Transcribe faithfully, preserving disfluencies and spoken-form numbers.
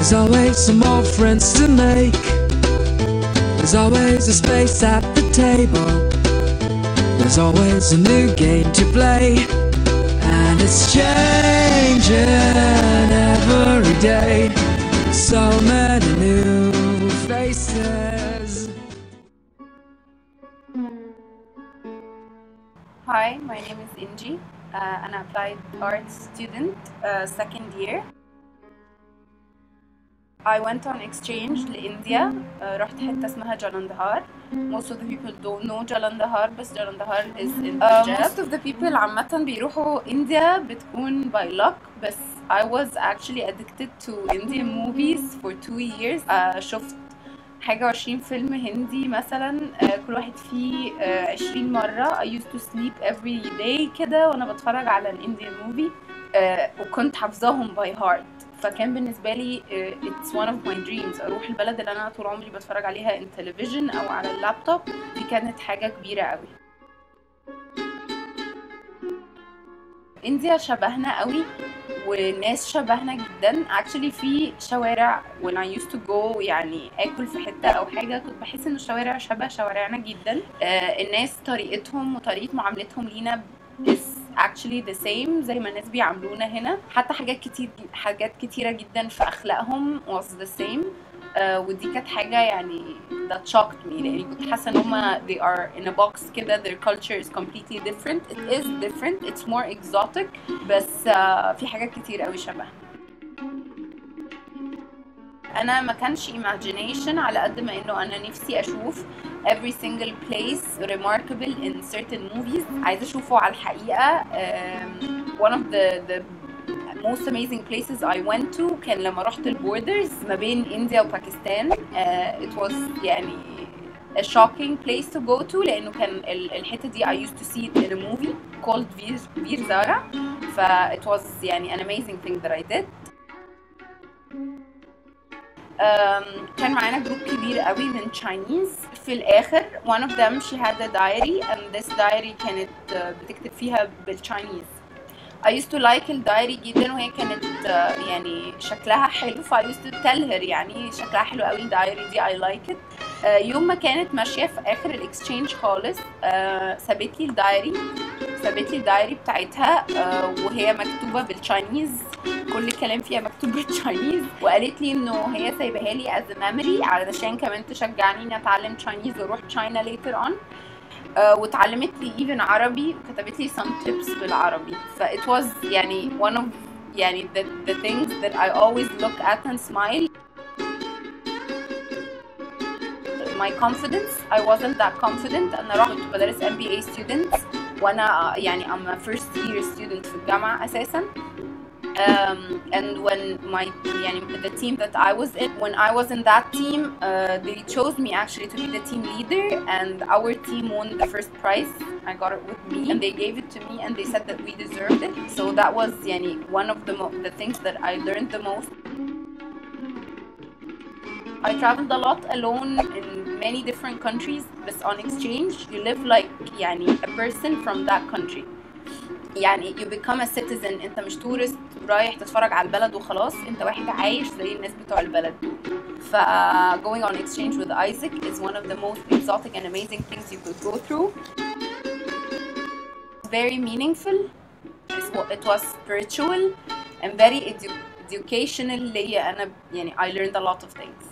There's always some more friends to make. There's always a space at the table. There's always a new game to play. And it's changing every day. So many new faces. Hi, my name is Inji. Uh, an applied arts student, uh, second year. I went on exchange لإنديا. uh, رحت حتة اسمها جالندهار. Most of the people don't know جالندهار بس جالندهار is in uh, most of the people عامة بيروحوا إنديا بتكون by luck بس I was actually addicted to Indian movies for two years. uh, شفت حاجة وعشرين فيلم هندي مثلا. uh, كل واحد فيه uh, عشرين مرة. I used to sleep every day كده وانا بتفرج على الإنديان موفي. uh, وكنت حافظاهم by heart. فكان بالنسبة لي uh, it's one of my dreams أروح البلد اللي أنا طول عمري بتفرج عليها in television أو على اللابتوب. دي كانت حاجة كبيرة قوي. إنديا شبهنا قوي والناس شبهنا جدا. actually في شوارع when I used to go يعني اكل في حته او حاجه كنت بحس ان الشوارع شبه شوارعنا جدا. uh, الناس طريقتهم وطريقه معاملتهم لينا is actually the same زي ما الناس بيعاملونا هنا. حتى حاجات كتير حاجات كتيره جدا في اخلاقهم was the same. uh, ودي كانت حاجه يعني that shocked me لاني كنت حاسه ان هما they are in a box كده. their culture is completely different. it is different, it's more exotic بس uh, في حاجات كتير قوي شبه. انا ما كانش imagination على قد ما انه انا نفسي اشوف every single place remarkable in certain movies. عايزه اشوفه على الحقيقه. um, one of the the most amazing places I went to كان لما رحت البوردرز ما بين إنديا وباكستان. uh, it was يعني a shocking place to go to لأنه كان الحتة دي I used to see it in a movie called Veer Veer Zara. ف it was يعني an amazing thing that I did. um, كان معانا جروب كبير قوي من Chinese. في الآخر one of them she had a diary and this diary كانت uh, بتكتب فيها بالChinese. I used to like الدايري جدا وهي كانت uh, يعني شكلها حلو. ف I used to tell her يعني شكلها حلو قوي الدايري دي I like it. uh, يوم ما كانت ماشية في آخر الاكسشينج خالص uh, سابت لي الدايري سابت لي الدايري بتاعتها uh, وهي مكتوبة بالتشاينيز. كل الكلام فيها مكتوب بالتشاينيز وقالت لي انه هي سايبها لي as a memory علشان كمان تشجعني اني اتعلم تشاينيز واروح تشاينا later on. Uh, وتعلمت لي even عربي وكتبت لي some tips بالعربي. ف it was يعني one of يعني the, the things that I always look at and smile. My confidence I wasn't that confident. أنا رحت بدرس إم بي إيه students وأنا يعني I'm a first year student في الجامعة أساساً. Um, and when my يعني the team that I was in when I was in that team uh, they chose me actually to be the team leader and our team won the first prize. I got it with me and they gave it to me and they said that we deserved it. So that was يعني one of the mo the things that I learned the most. I traveled a lot alone in many different countries but on exchange you live like يعني a person from that country. يعني you become a citizen. انت مش tourist رايح تتفرج على البلد وخلاص. انت واحد عايش زي الناس بتوع البلد. ف going on exchange with Isaac is one of the most exotic and amazing things you could go through. Very meaningful. It was spiritual and very edu educational. ليا أنا يعني I learned a lot of things.